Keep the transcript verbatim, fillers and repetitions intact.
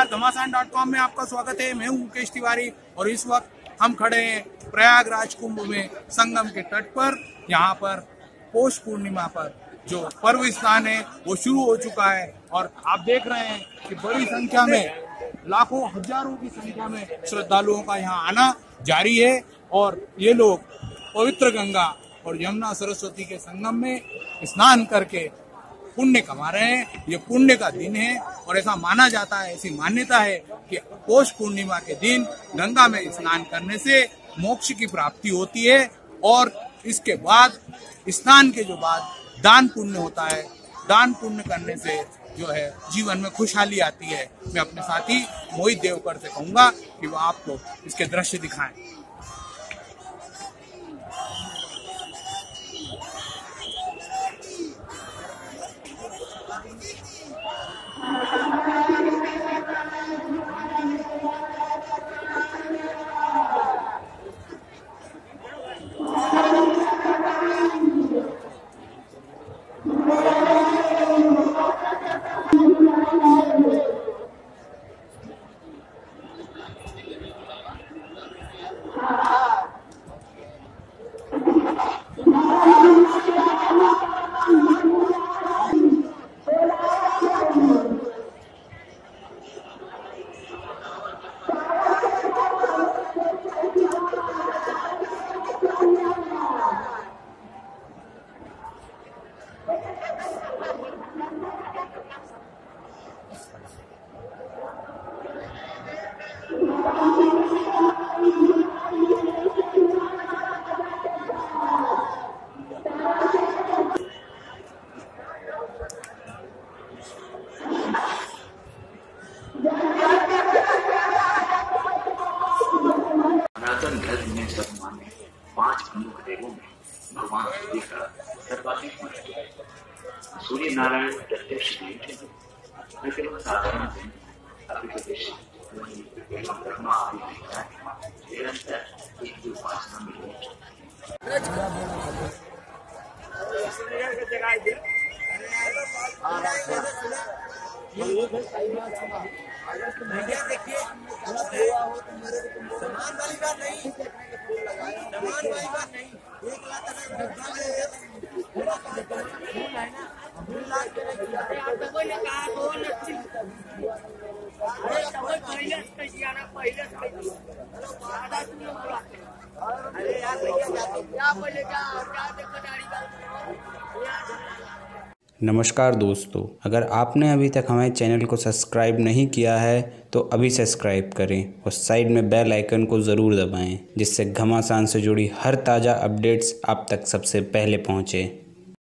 घमासान dot com में आपका स्वागत है। मैं हूं मुकेश तिवारी और इस वक्त हम खड़े हैं प्रयागराज कुंभ में संगम के तट पर। यहाँ पर पौष पूर्णिमा पर जो पर्व स्नान है वो शुरू हो चुका है और आप देख रहे हैं कि बड़ी संख्या में, लाखों हजारों की संख्या में श्रद्धालुओं का यहाँ आना जारी है और ये लोग पवित्र गंगा और यमुना सरस्वती के संगम में स्नान करके पुण्य कमा रहे हैं। ये पुण्य का दिन है और ऐसा माना जाता है, ऐसी मान्यता है कि पौष पूर्णिमा के दिन गंगा में स्नान करने से मोक्ष की प्राप्ति होती है और इसके बाद स्नान के जो बाद दान पुण्य होता है। दान पुण्य करने से जो है जीवन में खुशहाली आती है। मैं अपने साथी मोहित देवकर से कहूंगा कि वो आपको इसके दृश्य दिखाएं। सनातन धर्म में सब माने पांच प्रमुख देवों में भगवान सूर्य का सर्वाधिक महत्व है। सूर्य नारायण प्रत्यक्ष देव थे, न केवल साधारण दिन अभिप्रदेश ब्रह्मा आदि निरंतर एक उपासना में देखिए समान वाली बात नहीं, समान वाली बात नहीं। एक लाख अरे यार क्या बोले क्या क्या नमस्कार दोस्तों, अगर आपने अभी तक हमारे चैनल को सब्सक्राइब नहीं किया है तो अभी सब्सक्राइब करें और साइड में बेल आइकन को ज़रूर दबाएं, जिससे घमासान से जुड़ी हर ताज़ा अपडेट्स आप तक सबसे पहले पहुँचे।